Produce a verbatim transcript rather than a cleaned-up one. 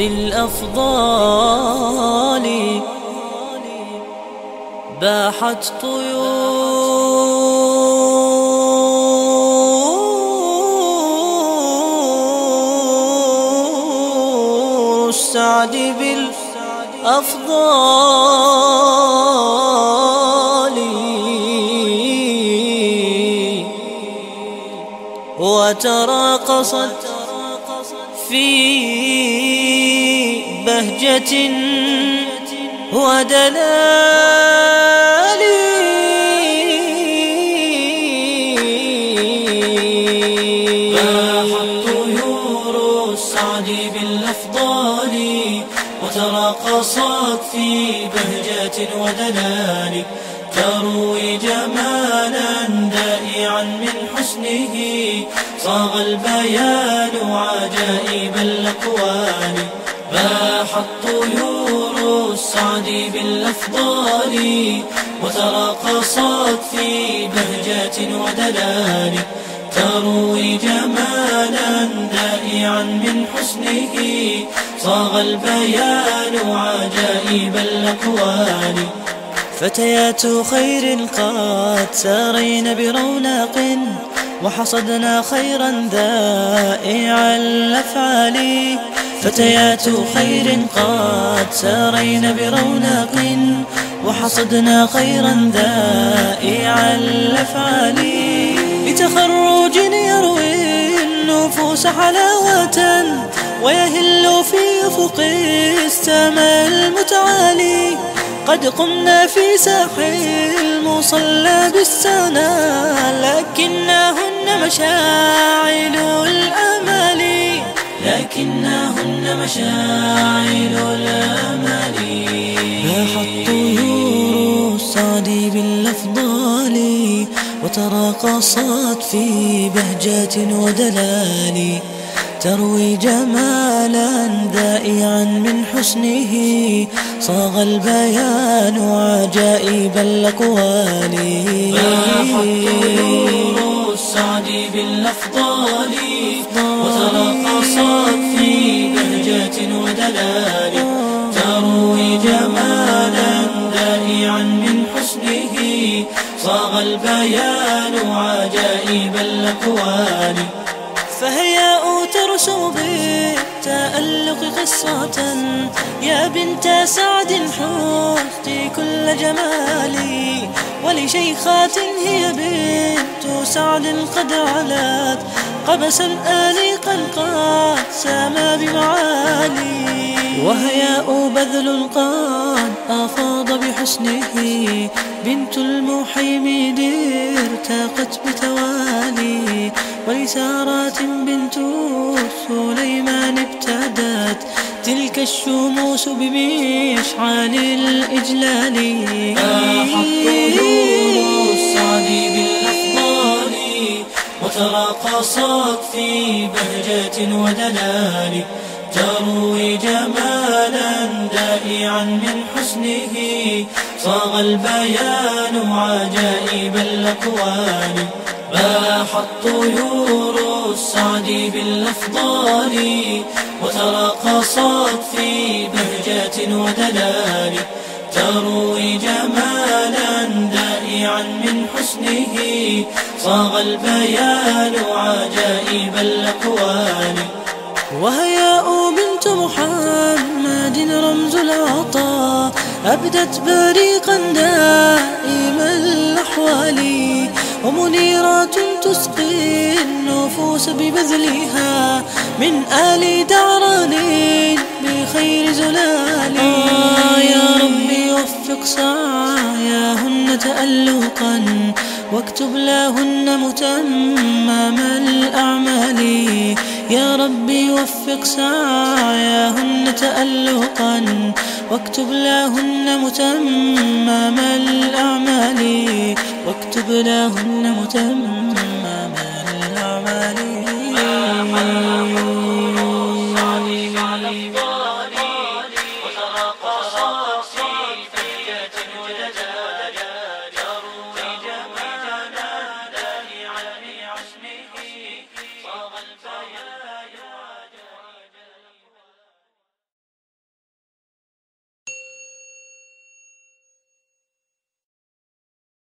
بالأفضال باحت طيور السعد بالأفضال وتراقصت في بهجة ودلال باحت طيور السعد بالأفضال وتراقصت في بهجة ودلال تروي جمالا دائعا من حسنه صاغ البيان عجائب الأقوال باحت طيور السعد بالأفضال وتراقصت في بهجة ودلال تروي جمالا دائعا من حسنه صاغ البيان عجائب الأقوال فتيات خير قد سارين برونق وحصدنا خيرا ذائع الأفعال فتيات خير قد سارين برونق وحصدنا خيرا ذائع الأفعال بتخرج يروي النفوس حلاوة ويهل في أفق السماء المتعالي قد قمنا في ساحل المصلى بالسنا لكنهن مشاعل الأمال لكنهن مشاعل الأمال باحت طيور السعد بالأفضال وتراقصت في بهجة ودلال تروي جمالا ذائعا من حسنه صاغ البيان عجائب الأقوال باحت طيور السعد بالأفضال وتراقصت في بهجة ودلال تروي جمالا ذائعا من حسنه صاغ البيان عجائب الأقوال فهيا ترسم بالتألق قصة يا بنت سعد حوزت كل جمالي ولشيخات هي بنت سعد قد علت قبسا آنيقا قد سما بمعالي وهياء بذل قد أفاض بحسنه بنت المحيمد ارتقت بتوالي ولسارات بنت سليمان ابتدت تلك الشموس بمشعل الإجلال باحت طيور السعد بالأفضال وتراقصت في بهجة ودلال تروي جمالا دائعا من حسنه صاغ البيان عجائب الأقوال باحت طيور السعد بالأفضال وتراقصت في بهجة ودلال تروي جمالا دائعا من حسنه صاغ البيان عجائب الأقوال وهياء بنت محمد رمز العطاء أبدت بريقا دائم الأحوال ومنيرات تسقي النفوس ببذلها من آل دعران بخير زلال آه يا ربي وفق سعياهن تألقا واكتب لهن متمم الأعمال يا ربي وفق سعياهن تألقا واكتب لهن متمم الأعمال واكتب لهن متمم الأعمال.